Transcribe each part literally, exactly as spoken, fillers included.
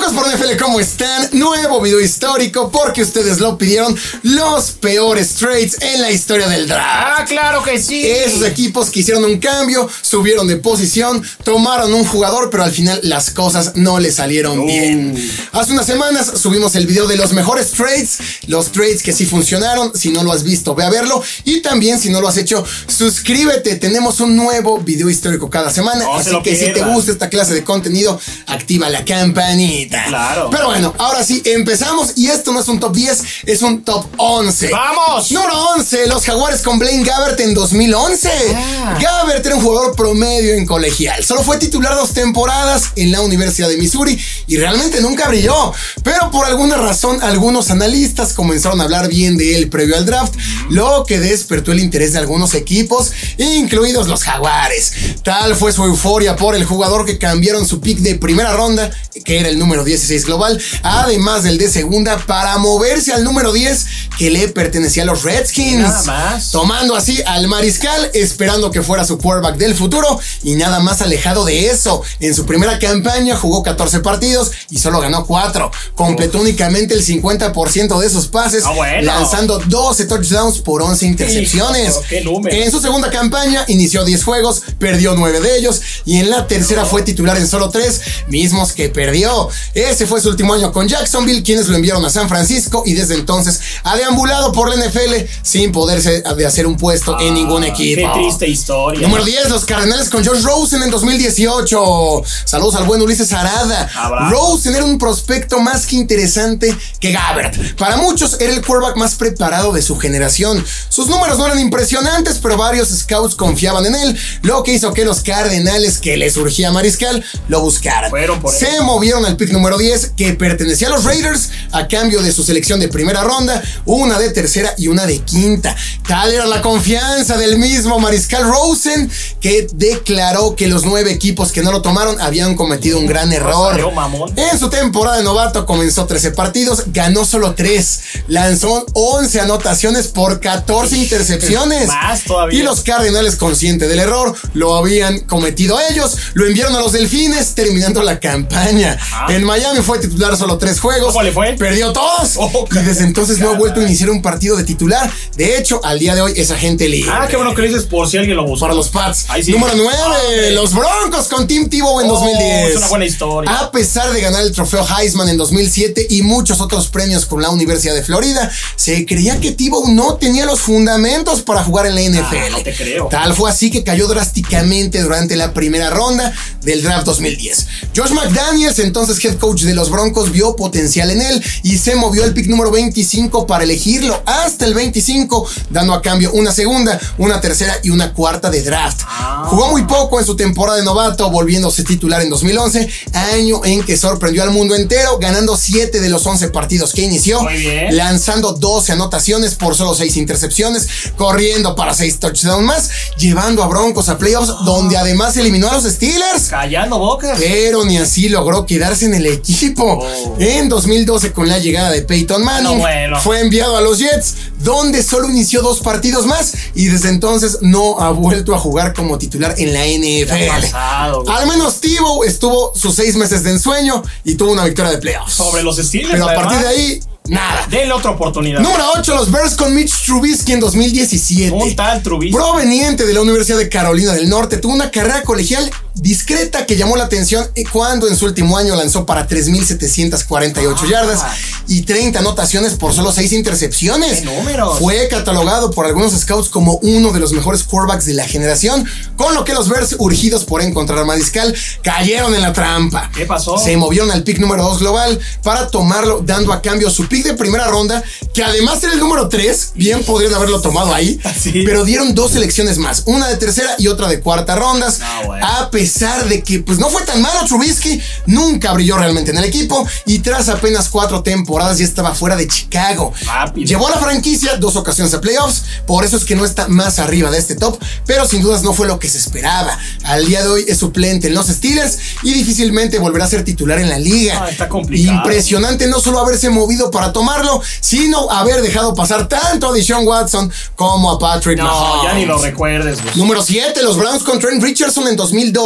Amigos por N F L, ¿cómo están? Nuevo video histórico porque ustedes lo pidieron. Los peores trades en la historia del draft. Ah, claro que sí. Esos equipos que hicieron un cambio, subieron de posición, tomaron un jugador, pero al final las cosas no le salieron uh. bien. Hace unas semanas subimos el video de los mejores trades, los trades que sí funcionaron. Si no lo has visto, ve a verlo. Y también, si no lo has hecho, suscríbete. Tenemos un nuevo video histórico cada semana. No, así que pierdan. Si te gusta esta clase de contenido, activa la campanita. Claro. Pero bueno, ahora sí, empezamos. Y esto no es un top diez, es un top once. ¡Vamos! Número once, los Jaguares con Blaine Gabbert en dos mil once. Ah. Gabbert era un jugador promedio en colegial. Solo fue titular dos temporadas en la Universidad de Missouri y realmente nunca brilló. Pero por alguna razón, algunos analistas comenzaron a hablar bien de él previo al draft, lo que despertó el interés de algunos equipos, incluidos los Jaguares. Tal fue su euforia por el jugador que cambiaron su pick de primera ronda, que era el número dieciséis global, además del de segunda, para moverse al número diez, que le pertenecía a los Redskins. Nada más. Tomando así al mariscal, esperando que fuera su quarterback del futuro, y nada más alejado de eso. En su primera campaña jugó catorce partidos y solo ganó cuatro. Completó Uf. únicamente el cincuenta por ciento de esos pases, ah, bueno. lanzando doce touchdowns por once intercepciones. Hijo, qué número. En su segunda campaña inició diez juegos, perdió nueve de ellos, y en la tercera fue titular en solo tres, mismos que perdió. Ese fue su último año con Jacksonville, quienes lo enviaron a San Francisco, y desde entonces ha deambulado por la N F L sin poderse de hacer un puesto ah, en ningún equipo. Qué triste historia. Número diez, los Cardenales con Josh Rosen en dos mil dieciocho. Saludos al buen Ulises Arada. Ah, Rosen era un prospecto más que interesante que Gabbert. Para muchos era el quarterback más preparado de su generación. Sus números no eran impresionantes, pero varios scouts confiaban en él, lo que hizo que los Cardenales, que le surgía mariscal, lo buscaran. Fueron por Se él. movieron al pick número diez, que pertenecía a los Raiders, a cambio de su selección de primera ronda, una de tercera y una de quinta. Tal era la confianza del mismo mariscal Rosen, que declaró que los nueve equipos que no lo tomaron habían cometido un gran error. En su temporada de novato comenzó trece partidos, ganó solo tres, lanzó once anotaciones por catorce intercepciones. Más todavía. Y los Cardenales, conscientes del error, lo habían cometido ellos, lo enviaron a los Delfines, terminando la campaña. Ah. En Miami fue titular solo tres juegos. ¿Cómo le fue? Perdió todos. Oh, y desde entonces no ha vuelto a iniciar un partido de titular. De hecho, al día de hoy es agente libre. Ah, qué bueno que lo dices por si alguien lo busca. Para los Pats. Sí. Número nueve, ah, los Broncos con Tim Tebow en oh, dos mil diez. Es una buena historia. A pesar de ganar el trofeo Heisman en dos mil siete y muchos otros premios con la Universidad de Florida, se creía que Tebow no tenía los fundamentos para jugar en la N F L. Ah, no te creo. Tal fue así que cayó drásticamente durante la primera ronda del draft dos mil diez. Josh McDaniels, entonces head coach de los Broncos, vio potencial en él y se movió al pick número veinticinco para elegirlo hasta el veinticinco, dando a cambio una segunda, una tercera y una cuarta de draft. Ah. Jugó muy poco en su temporada de novato, volviéndose titular en dos mil once, año en que sorprendió al mundo entero, ganando siete de los once partidos que inició, muy bien. lanzando doce anotaciones por solo seis intercepciones, corriendo para seis touchdowns más, llevando a Broncos a playoffs, oh. donde además eliminó a los Steelers. Callando bocas. Pero ni así logró quedarse en el equipo. Oh. En dos mil doce, con la llegada de Peyton Manning, no, bueno. fue enviado a los Jets, donde solo inició dos partidos más y desde entonces no ha vuelto a jugar como titular en la N F L. Pasado, Al menos Tebow estuvo sus seis meses de ensueño y tuvo una victoria de playoffs. Sobre los Steelers. Pero a además, partir de ahí, nada. Denle otra oportunidad. Número ocho, los Bears con Mitch Trubisky en dos mil diecisiete. Un tal Trubisky, proveniente de la Universidad de Carolina del Norte, tuvo una carrera colegial discreta que llamó la atención cuando en su último año lanzó para tres mil setecientas cuarenta y ocho ah. yardas y treinta anotaciones por solo seis intercepciones. ¡Qué números! Fue catalogado por algunos scouts como uno de los mejores quarterbacks de la generación, con lo que los Bears, urgidos por encontrar a mariscal, cayeron en la trampa. ¿Qué pasó? Se movieron al pick número dos global para tomarlo, dando a cambio su pick de primera ronda, que además era el número tres, bien podrían haberlo tomado ahí, ¿Sí? pero dieron dos selecciones más, una de tercera y otra de cuarta rondas. No, bueno. A pesar de que pues no fue tan malo, Trubisky nunca brilló realmente en el equipo y tras apenas cuatro temporadas ya estaba fuera de Chicago. Rápido. Llevó a la franquicia dos ocasiones a playoffs, por eso es que no está más arriba de este top, pero sin dudas no fue lo que se esperaba. Al día de hoy es suplente en los Steelers y difícilmente volverá a ser titular en la liga. Ah, está complicado. Impresionante no solo haberse movido para tomarlo, sino haber dejado pasar tanto a Deshaun Watson como a Patrick no, Mahomes. Ya ni lo recuerdes, güey. Número siete, los Browns con Trent Richardson en dos mil doce.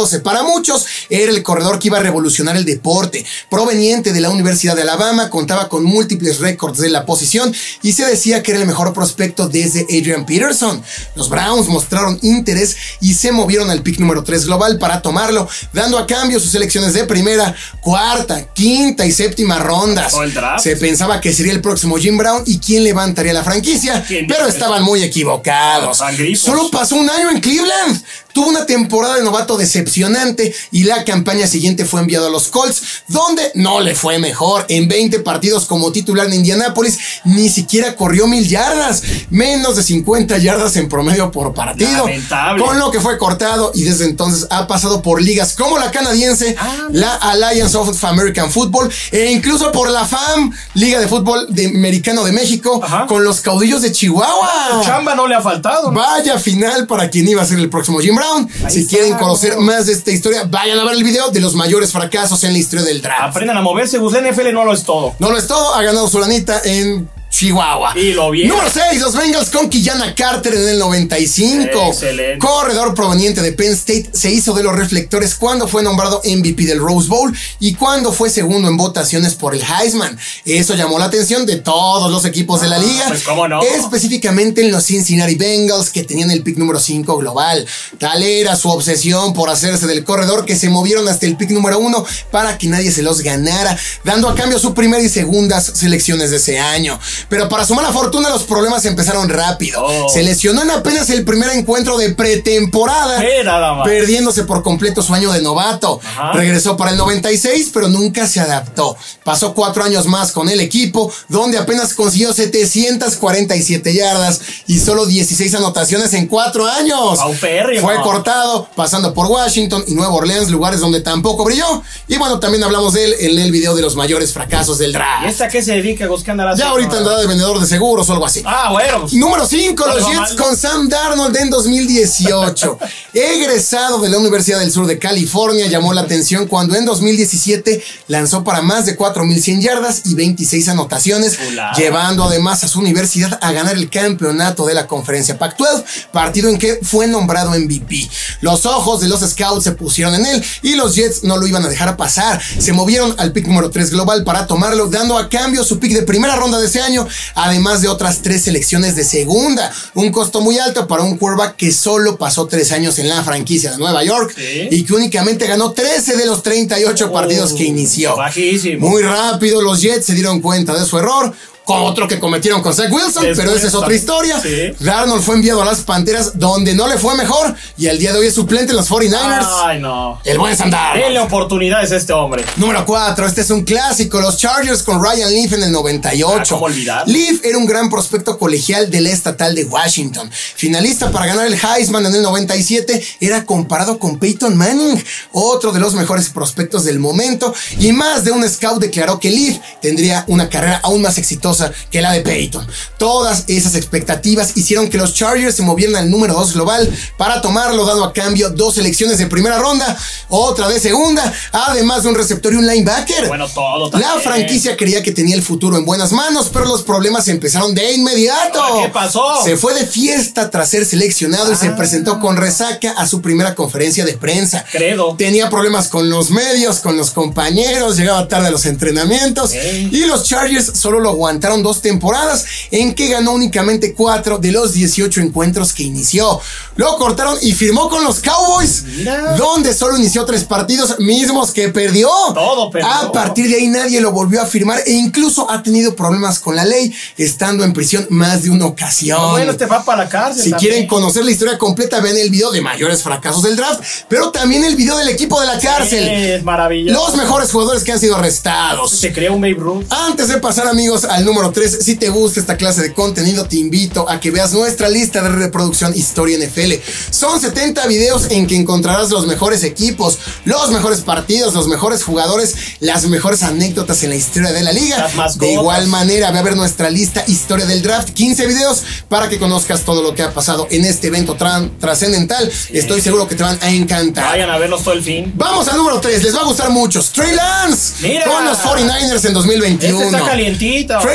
doce. Para muchos era el corredor que iba a revolucionar el deporte. Proveniente de la Universidad de Alabama, contaba con múltiples récords de la posición y se decía que era el mejor prospecto desde Adrian Peterson. Los Browns mostraron interés y se movieron al pick número tres global para tomarlo, dando a cambio sus selecciones de primera, cuarta, quinta y séptima rondas. Se pensaba que sería el próximo Jim Brown y quién levantaría la franquicia, pero estaban muy equivocados. Solo pasó un año en Cleveland. Tuvo una temporada de novato decepcionante y la campaña siguiente fue enviado a los Colts, donde no le fue mejor. En veinte partidos como titular en Indianápolis, ni siquiera corrió mil yardas, menos de cincuenta yardas en promedio por partido. Lamentable. Con lo que fue cortado y desde entonces ha pasado por ligas como la canadiense, ah, la Alliance of American Football e incluso por la F A M, Liga de Fútbol de Americano de México, ajá, con los Caudillos de Chihuahua. Chamba no le ha faltado, ¿no? Vaya final para quien iba a ser el próximo Jim Brown. Ahí si está, quieren conocer más de esta historia, vayan a ver el video de los mayores fracasos en la historia del draft. Aprendan a moverse, pues la N F L no lo es todo. No lo es todo, ha ganado su lanita en Chihuahua. Y lo bien. Número seis, los Bengals con Kiyana Carter en el noventa y cinco. Excelente. Corredor proveniente de Penn State, se hizo de los reflectores cuando fue nombrado M V P del Rose Bowl y cuando fue segundo en votaciones por el Heisman. Eso llamó la atención de todos los equipos ah, de la liga. Pues cómo no. Específicamente en los Cincinnati Bengals, que tenían el pick número cinco global. Tal era su obsesión por hacerse del corredor que se movieron hasta el pick número uno para que nadie se los ganara, dando a cambio su primera y segundas selecciones de ese año. Pero para su mala fortuna los problemas empezaron rápido. Oh. Se lesionó en apenas el primer encuentro de pretemporada, eh, nada más, perdiéndose por completo su año de novato. Ajá. Regresó para el noventa y seis, pero nunca se adaptó. Pasó cuatro años más con el equipo, donde apenas consiguió setecientas cuarenta y siete yardas y solo dieciséis anotaciones en cuatro años. Pauperri, Fue no. cortado, pasando por Washington y Nueva Orleans, lugares donde tampoco brilló. Y bueno, también hablamos de él en el video de los mayores fracasos del draft. ¿Y esta qué se dedica? ¿Qué andará ya ahorita andaba de vendedor de seguros o algo así. Ah, bueno. Número cinco, los Jets con Sam Darnold en dos mil dieciocho. Egresado de la Universidad del Sur de California, llamó la atención cuando en dos mil diecisiete lanzó para más de cuatro mil cien yardas y veintiséis anotaciones, Hola. llevando además a su universidad a ganar el campeonato de la conferencia Pac doce, partido en que fue nombrado M V P. Los ojos de los scouts se pusieron en él y los Jets no lo iban a dejar pasar. Se movieron al pick número tres global para tomarlo, dando a cambio su pick de primera ronda de ese año, además de otras tres selecciones de segunda. Un costo muy alto para un quarterback que solo pasó tres años en la franquicia de Nueva York, ¿sí? y que únicamente ganó trece de los treinta y ocho oh, partidos que inició. Bajísimo. Muy rápido los Jets se dieron cuenta de su error, con otro que cometieron con Zach Wilson, es pero esa es otra historia. Sí. Darnold fue enviado a las Panteras, donde no le fue mejor, y al día de hoy es suplente en los cuarenta y nueve ers. Ay, no. El buen Sam Darnold. Denle oportunidades a este hombre. Número cuatro, este es un clásico, los Chargers con Ryan Leaf en el noventa y ocho. Ah, ¿cómo olvidar? Leaf era un gran prospecto colegial de la estatal de Washington. Finalista para ganar el Heisman en el noventa y siete, era comparado con Peyton Manning, otro de los mejores prospectos del momento, y más de un scout declaró que Leaf tendría una carrera aún más exitosa que la de Peyton. Todas esas expectativas hicieron que los Chargers se movieran al número dos global para tomarlo, dando a cambio dos selecciones de primera ronda, otra de segunda, además de un receptor y un linebacker. Bueno, todo también. La franquicia creía que tenía el futuro en buenas manos, pero los problemas empezaron de inmediato. ¿Qué pasó? Se fue de fiesta tras ser seleccionado ah. y se presentó con resaca a su primera conferencia de prensa. Credo. Tenía problemas con los medios, con los compañeros, llegaba tarde a los entrenamientos ¿Eh? y los Chargers solo lo aguantaron dos temporadas en que ganó únicamente cuatro de los dieciocho encuentros que inició. Lo cortaron y firmó con los Cowboys, Mira. donde solo inició tres partidos mismos que perdió. Todo perdió. A partir de ahí nadie lo volvió a firmar e incluso ha tenido problemas con la ley, estando en prisión más de una ocasión. No, bueno, te va para la cárcel. Si también. quieren conocer la historia completa, ven el video de mayores fracasos del draft, pero también el video del equipo de la cárcel. Sí, es maravilloso. Los mejores jugadores que han sido arrestados. Se crea un Babe Ruth. Antes de pasar, amigos, al número tres, si te gusta esta clase de contenido, te invito a que veas nuestra lista de reproducción Historia N F L. Son setenta videos en que encontrarás los mejores equipos, los mejores partidos, los mejores jugadores, las mejores anécdotas en la historia de la liga. De igual manera, ve a ver nuestra lista Historia del Draft, quince videos para que conozcas todo lo que ha pasado en este evento trascendental. Sí. Estoy seguro que te van a encantar. Vayan a verlos todo el fin. Vamos al número tres, les va a gustar mucho. Trey Lance Mira. con los cuarenta y nueve ers en dos mil veintiuno. Este está calientito. Trey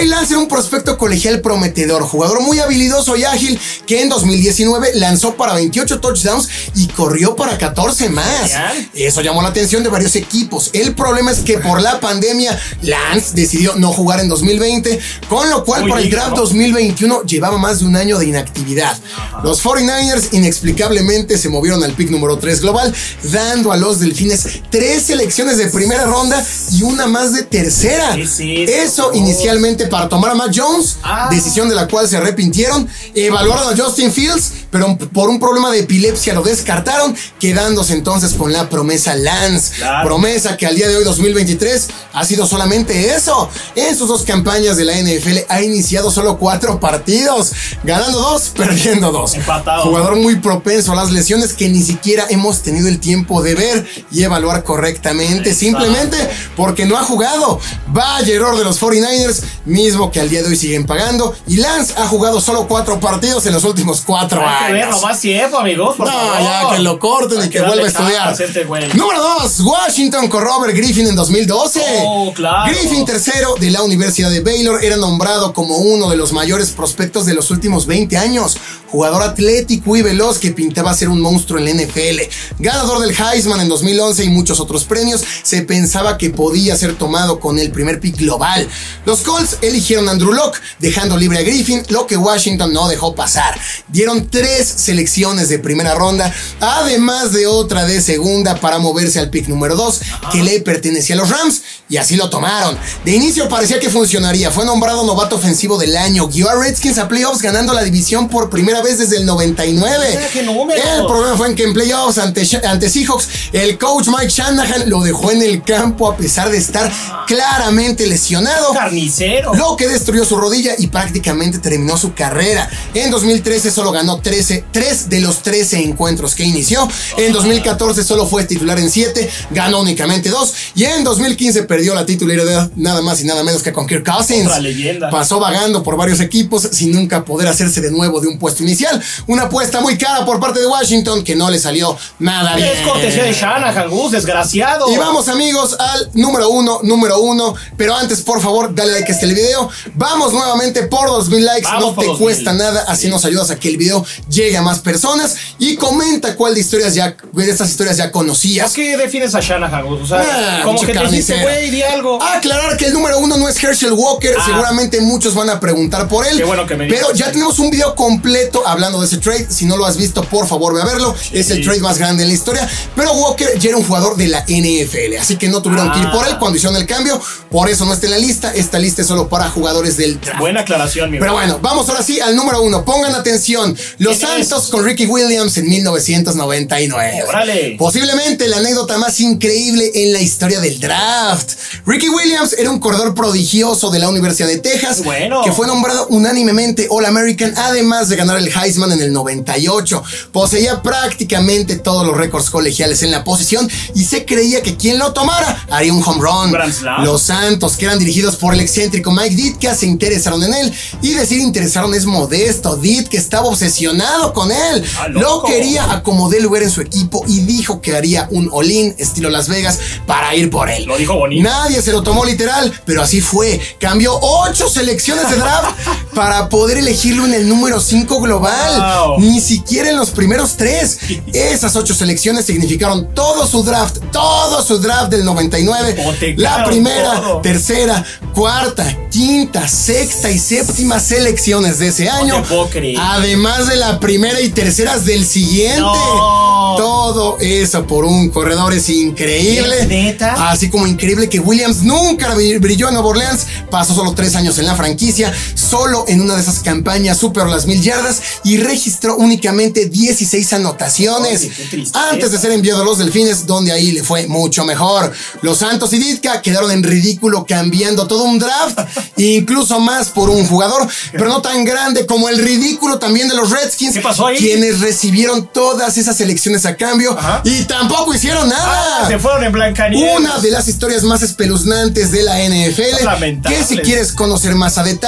Lance era un prospecto colegial prometedor, jugador muy habilidoso y ágil que en dos mil diecinueve lanzó para veintiocho touchdowns y corrió para catorce más. Eso llamó la atención de varios equipos. El problema es que por la pandemia Lance decidió no jugar en dos mil veinte, con lo cual por el draft dos mil veintiuno llevaba más de un año de inactividad. Los cuarenta y nueve ers inexplicablemente se movieron al pick número tres global, dando a los Delfines tres selecciones de primera ronda y una más de tercera. Sí, Eso inicialmente para tomar a Mac Jones, ah. decisión de la cual se arrepintieron. Evaluaron a Justin Fields, pero por un problema de epilepsia lo descartaron, quedándose entonces con la promesa Lance. Claro. Promesa que al día de hoy, dos mil veintitrés, ha sido solamente eso. En sus dos campañas de la N F L ha iniciado solo cuatro partidos, ganando dos, perdiendo dos. Empatado. Jugador muy propenso a las lesiones que ni siquiera hemos tenido el tiempo de ver y evaluar correctamente. Exacto. Simplemente porque no ha jugado. Vaya error de los cuarenta y nueve ers, mismo que al día de hoy siguen pagando. Y Lance ha jugado solo cuatro partidos en los últimos cuatro años. Hay que verlo más tiempo, amigos. Por no, favor. ya que lo corten y que vuelva a estudiar. Este Número dos, Washington con Robert Griffin en dos mil doce. Oh, claro. Griffin, tercero de la Universidad de Baylor, era nombrado como uno de los mayores prospectos de los últimos veinte años. Jugador atlético y veloz que pintaba ser un monstruo en la N F L. Ganador del Heisman en dos mil once y muchos otros premios, se pensaba que podía ser tomado con el primer pick global. Los Colts eligieron a Andrew Luck, dejando libre a Griffin, lo que Washington no dejó pasar. Dieron tres selecciones de primera ronda, además de otra de segunda para moverse al pick número dos, que le pertenecía a los Rams, y así lo tomaron. De inicio parecía que funcionaría. Fue nombrado novato ofensivo del año. Guió a Redskins a playoffs, ganando la división por primera vez desde el noventa y nueve. El problema fue en que en playoffs ante, ante Seahawks, el coach Mike Shanahan lo dejó en el campo a pesar de estar claramente lesionado. Carnicero. Lo que destruyó su rodilla y prácticamente terminó su carrera. En dos mil trece solo ganó trece, tres de los trece encuentros que inició. En dos mil catorce solo fue titular en siete, ganó únicamente dos. Y en dos mil quince perdió la titularidad nada más y nada menos que con Kirk Cousins. Otra leyenda. Pasó vagando por varios equipos sin nunca poder hacerse de nuevo de un puesto inicial. Una apuesta muy cara por parte de Washington que no le salió nada bien. Es cortesía de Shanahan, Gus, desgraciado. Y vamos, amigos, al número uno, número uno. Pero antes, por favor, dale like a este video. Vamos nuevamente por dos mil likes. Vamos, no te cuesta nada, así sí. nos ayudas a que el video llegue a más personas. Y comenta cuál de historias ya, de estas historias ya conocías. ¿Por qué defines a Shanahan, Gus? O sea, ah, como que te dijiste, güey, di algo. Aclarar que el número uno no es Herschel Walker. Ah. Seguramente muchos van a preguntar por él. Qué bueno que me Pero ya tenemos un video completo hablando de ese trade. Si no lo has visto, por favor, ve a verlo. Sí. Es el trade más grande en la historia. Pero Walker ya era un jugador de la N F L, así que no tuvieron ah. que ir por él cuando hicieron el cambio. Por eso no está en la lista. Esta lista es solo para jugadores del draft. Buena aclaración, mi Pero bro. bueno, vamos ahora sí al número uno. Pongan atención. Los Santos es? con Ricky Williams en mil novecientos noventa y nueve. ¡Órale! Posiblemente la anécdota más increíble en la historia del draft. Ricky Williams era un corredor prodigioso de la Universidad de Texas, bueno. que fue nombrado unánimemente All-American, además de ganar el Heisman en el noventa y ocho. Poseía prácticamente todos los récords colegiales en la posición y se creía que quien lo tomara haría un home run. Los Santos, que eran dirigidos por el excéntrico Mike Ditka, se interesaron en él. Y decir interesaron es modesto. Ditka estaba obsesionado con él. Lo quería a como dé lugar en su equipo y dijo que haría un all-in estilo Las Vegas para ir por él. Lo dijo bonito. Nadie se lo tomó literal, pero así fue. Cambió ocho selecciones de draft para poder elegirlo en el número cinco global. Wow. Ni siquiera en los primeros tres. Esas ocho selecciones significaron todo su draft, todo su draft del noventa y nueve. La primera, todo. tercera, cuarta, quinta, sexta y séptima selecciones de ese año. No te puedo creer. Además de la primera y terceras del siguiente. No. Todo eso por un corredor es increíble. ¿Neta? Así como increíble que Williams nunca brilló en Nueva Orleans. Pasó solo tres años en la franquicia, solo en una de esas campañas superó las mil yardas y registró únicamente dieciséis anotaciones. Oye, antes de ser enviado a los Delfines, donde ahí le fue mucho mejor. Los Santos y Ditka quedaron en ridículo cambiando todo un draft, incluso más por un jugador, pero no tan grande como el ridículo también de los Redskins. ¿Qué pasó ahí? Quienes recibieron todas esas selecciones a cambio. Ajá. Y tampoco hicieron nada. Ah, se fueron en Blancanieves. Una de las historias más espeluznantes de la N F L. Que si quieres conocer más a detalle, te invito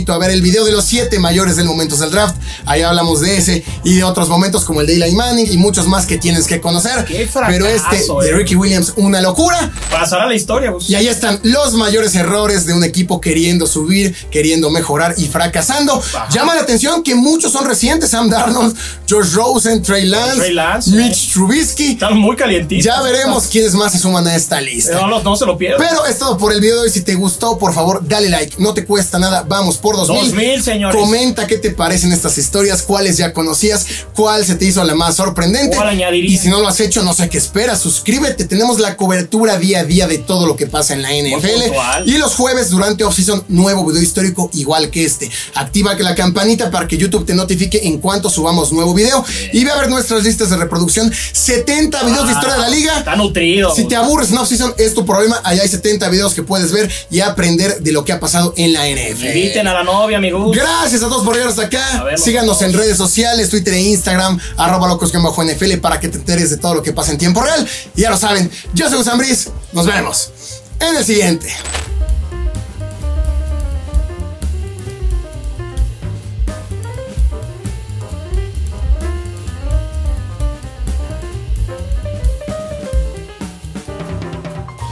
invito a ver el video de los siete mayores del momentos del draft. Ahí hablamos de ese y de otros momentos como el de Eli Manning y muchos más que tienes que conocer. Qué fracaso, pero este eh. de Ricky Williams, una locura. Pasará la historia, pues. Y ahí están los mayores errores de un equipo queriendo subir, queriendo mejorar y fracasando. Ajá. Llama la atención que muchos son recientes: Sam Darnold, Josh Rosen, Trey Lance, Trey Lance Mitch eh. Trubisky. Están muy calientitos. Ya veremos quiénes más se suman a esta lista. No, no, no se lo pierdan. Pero es todo por el video de hoy. Si te gustó, por favor, dale like. No te cuesta nada. Vamos por dos mil. dos mil, señores. Comenta qué te parecen estas historias, cuáles ya conocías, cuál se te hizo la más sorprendente. ¿Cuál añadiría? Y si no lo has hecho, no sé qué esperas. Suscríbete. Tenemos la cobertura día a día de todo lo que pasa en la N F L. Y los jueves durante off-season, nuevo video histórico igual que este. Activa la campanita para que YouTube te notifique en cuanto subamos nuevo video. Bien. Y ve a ver nuestras listas de reproducción. setenta ah, videos de historia de la liga. Está nutrido. Si te aburres en off-season, es tu problema. Allá hay setenta videos que puedes ver y aprender de lo que ha pasado en la N F L. Inviten a la novia, amigos. Gracias a todos por llegar hasta acá. Síganos en redes sociales, Twitter e Instagram, arroba locos-N F L, para que te enteres de todo lo que pasa en tiempo real. Y ya lo saben, yo soy Gus Ambriz. Nos vemos en el siguiente.